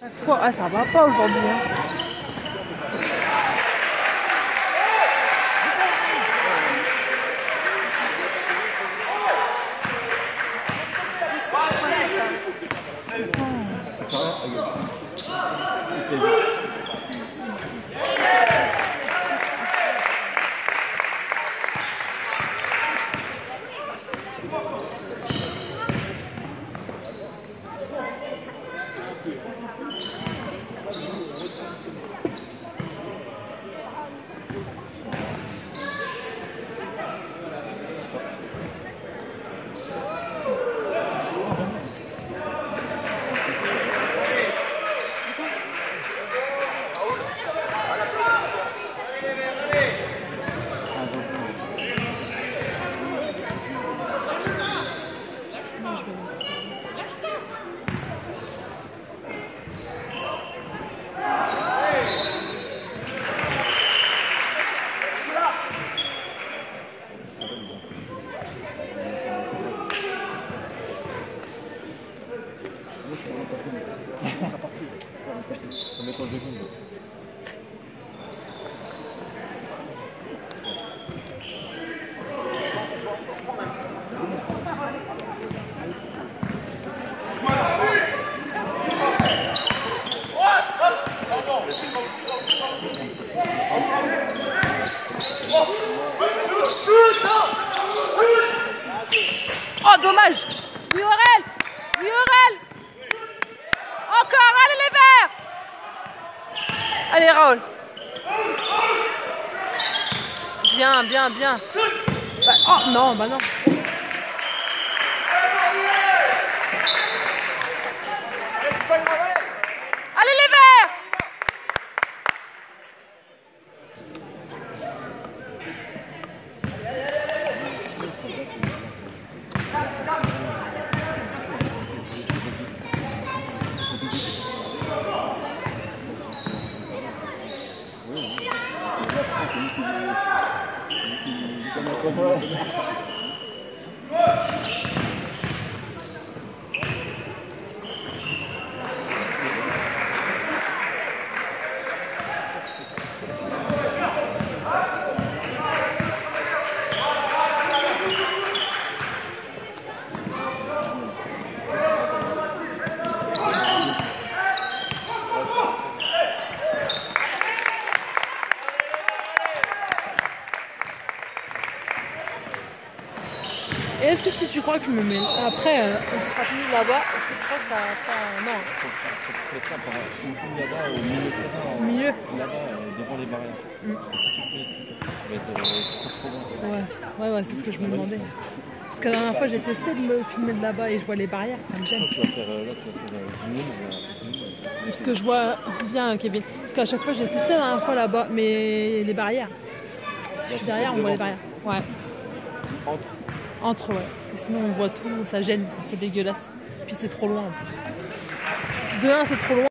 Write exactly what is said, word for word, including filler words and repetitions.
Chaque fois, ah ça va pas aujourd'hui. Hein. Oh dommage. Oui Aurel. Oui Aurel. Encore, allez les verts. Allez Raoul. Bien, bien, bien. Bah, oh non, bah non. Allez les verts. Et est-ce que si tu crois que je me mets après, euh, on sera fini là-bas, est-ce que tu crois que ça va faire... Non. Faut que tu mettes ça par une là-bas au milieu de terrain. Au milieu là-bas, euh, devant les barrières. Mm. Parce que si tu te mets tout ça, tu vas être euh, trop trop loin. Ouais, ouais, ouais c'est ce que je me demandais. Parce que la dernière fois, j'ai testé de me filmer de là-bas et je vois les barrières, ça me gêne. Tu vas faire, là, tu vas faire euh, zoom, parce que je vois bien, Kevin. Parce qu'à chaque fois, j'ai testé la dernière fois là-bas, mais les barrières. Si je suis derrière, on voit les barrières. Ouais. Entre. Entre, ouais. Parce que sinon, on voit tout, ça gêne, ça fait dégueulasse. Puis c'est trop loin en plus. De un, c'est trop loin.